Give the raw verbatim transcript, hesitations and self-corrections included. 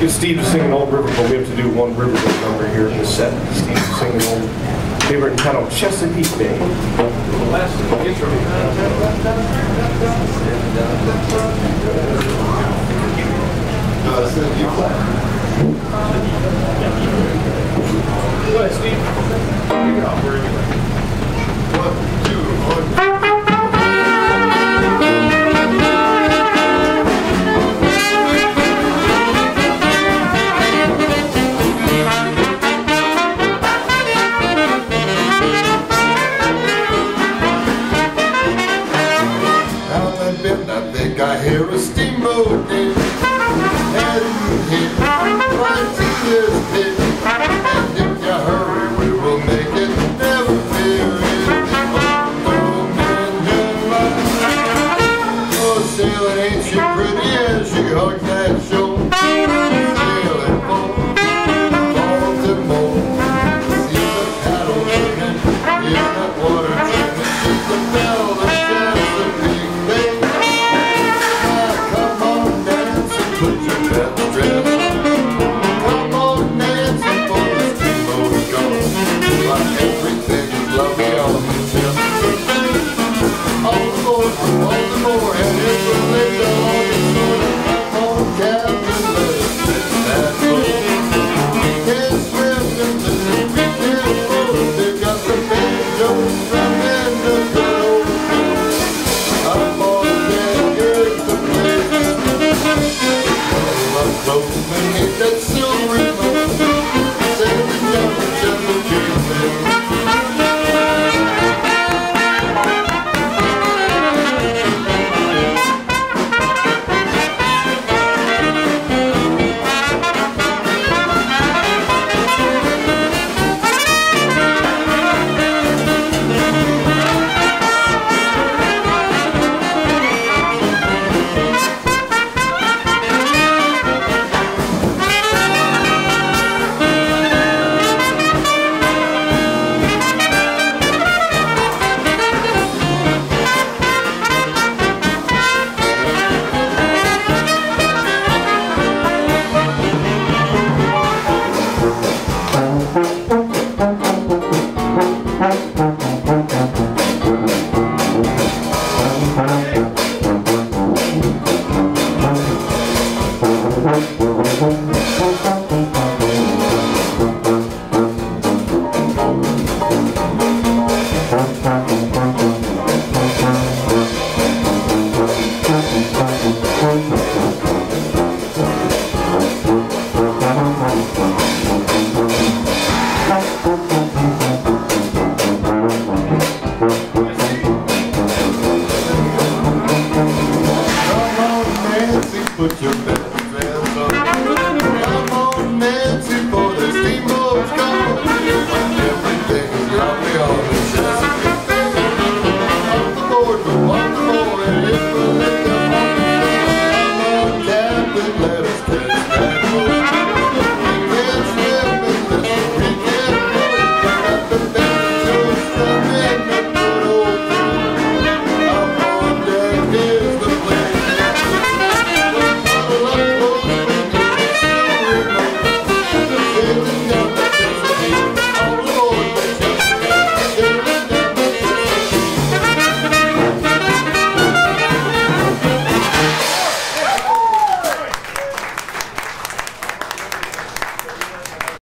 get Steve to sing an old Riverboat. We have to do one Riverboat number here in the set. Steve to sing an old favorite entitled Chesapeake Bay. Go ahead, Steve. Kick it off. One, two, one. I think I hear a steamboat in, heading here right to this pit. And if you hurry, we will make it. Never fear anything. Oh, man, oh, sailing ain't she pretty as she hugs that shore. Sailing for Baltimore. See the paddle turning, hear that water churning. She's the bell that Chesapeake Bay. Put your best dress on. Come on, dancing for the steamboat's gone. But everything is lovely on the ship. All aboard, all aboard, and it's a later on the shore. Come on, Captain, let's get that boat. Can't swim in the weekend boat. They've got the banjos drumming the good old blues. I'm on that good to play. Close and hit that silvery moon, sailing down the Chesapeake Bay. Thank you.